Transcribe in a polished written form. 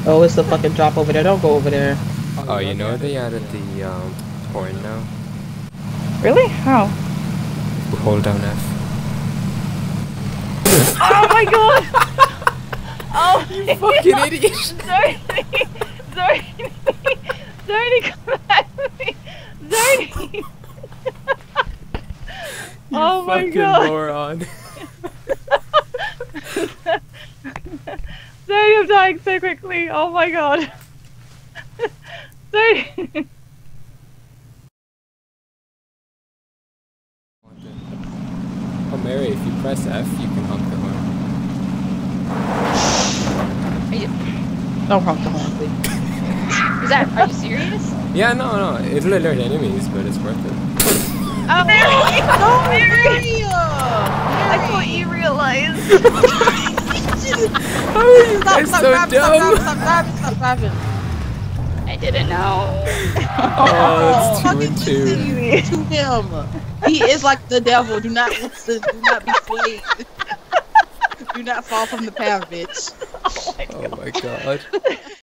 Oh, it's the fucking drop over there. Don't go over there. Oh, you know they added the horn now? Really? How? Hold down F. Oh my god! Oh, You fucking idiot! Zordy! Zordy, come at me! Zordy! Oh my fucking god! moron. Zordy, I'm dying so quickly! Oh my god! Zordy! Oh, Mary, if you press F, you can honk the horn. Don't honk the horn, please. Is that? Are you serious? Yeah, no, it'll alert enemies, but it's worth it. Oh, Mary! Oh, Mary! I thought you realized! How are you guys so dumb? Stop grabbing. I didn't know. Oh, that's 2 and 2. To him. He is like the devil. Do not be swayed. Do not fall from the path, bitch. Oh my god. Oh my god.